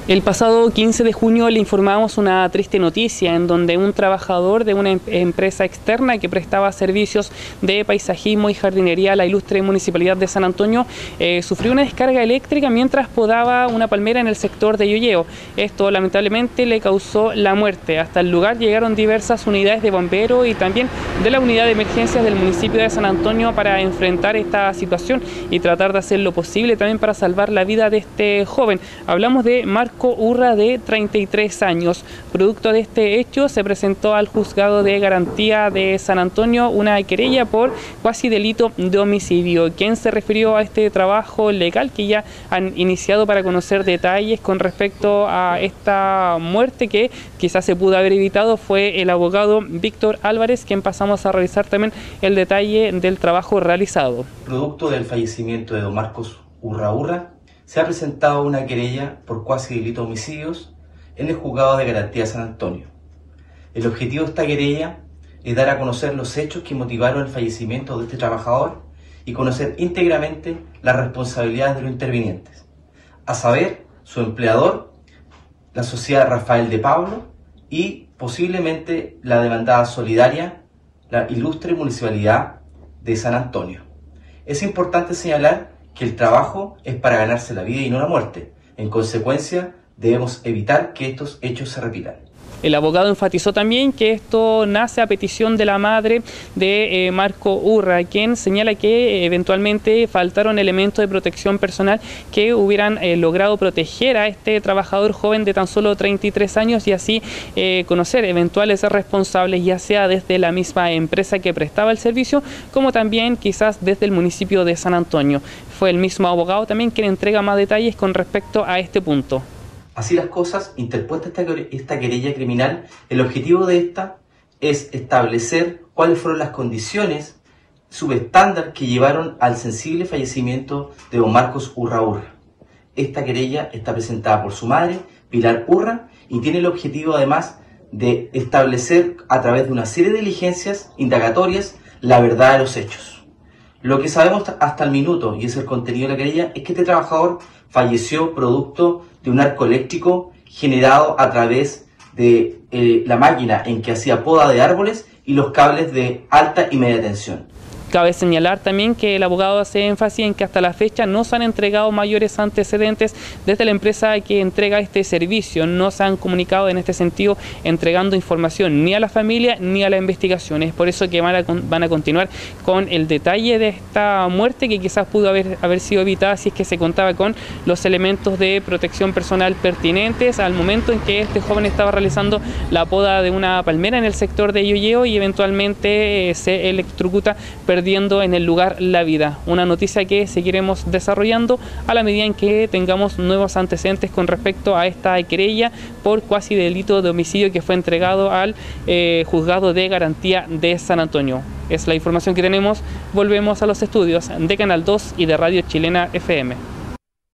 El pasado 15 de junio le informamos una triste noticia en donde un trabajador de una empresa externa que prestaba servicios de paisajismo y jardinería a la ilustre Municipalidad de San Antonio sufrió una descarga eléctrica mientras podaba una palmera en el sector de Yoyeo. Esto lamentablemente le causó la muerte. Hasta el lugar llegaron diversas unidades de bomberos y también de la unidad de emergencias del municipio de San Antonio para enfrentar esta situación y tratar de hacer lo posible también para salvar la vida de este joven. Hablamos de Marco Urra, de 33 años. Producto de este hecho se presentó al Juzgado de Garantía de San Antonio una querella por cuasi delito de homicidio. Quien se refirió a este trabajo legal que ya han iniciado para conocer detalles con respecto a esta muerte que quizás se pudo haber evitado fue el abogado Víctor Álvarez, quien pasamos a revisar también el detalle del trabajo realizado. Producto del fallecimiento de don Marcos Urra, se ha presentado una querella por cuasi delito de homicidios en el Juzgado de Garantía de San Antonio. El objetivo de esta querella es dar a conocer los hechos que motivaron el fallecimiento de este trabajador y conocer íntegramente las responsabilidades de los intervinientes, a saber, su empleador, la sociedad Rafael de Pablo y posiblemente la demandada solidaria, la ilustre Municipalidad de San Antonio. Es importante señalar que el trabajo es para ganarse la vida y no la muerte. En consecuencia, debemos evitar que estos hechos se repitan. El abogado enfatizó también que esto nace a petición de la madre de Marco Urra, quien señala que eventualmente faltaron elementos de protección personal que hubieran logrado proteger a este trabajador joven de tan solo 33 años y así conocer eventuales responsables, ya sea desde la misma empresa que prestaba el servicio, como también quizás desde el municipio de San Antonio. Fue el mismo abogado también quien entrega más detalles con respecto a este punto. Así las cosas, interpuesta esta querella criminal, el objetivo de esta es establecer cuáles fueron las condiciones subestándar que llevaron al sensible fallecimiento de don Marcos Urra. Esta querella está presentada por su madre, Pilar Urra, y tiene el objetivo además de establecer a través de una serie de diligencias indagatorias la verdad de los hechos. Lo que sabemos hasta el minuto, y es el contenido de la querella, es que este trabajador falleció producto de un arco eléctrico generado a través de la máquina en que hacía poda de árboles y los cables de alta y media tensión. Cabe señalar también que el abogado hace énfasis en que hasta la fecha no se han entregado mayores antecedentes desde la empresa que entrega este servicio. No se han comunicado en este sentido entregando información ni a la familia ni a la investigación. Es por eso que van a continuar con el detalle de esta muerte que quizás pudo haber sido evitada si es que se contaba con los elementos de protección personal pertinentes al momento en que este joven estaba realizando la poda de una palmera en el sector de Yoyeo y eventualmente se electrocuta perdiendo en el lugar la vida. Una noticia que seguiremos desarrollando a la medida en que tengamos nuevos antecedentes con respecto a esta querella por cuasi delito de homicidio que fue entregado al Juzgado de Garantía de San Antonio. Es la información que tenemos. Volvemos a los estudios de Canal 2 y de Radio Chilena FM.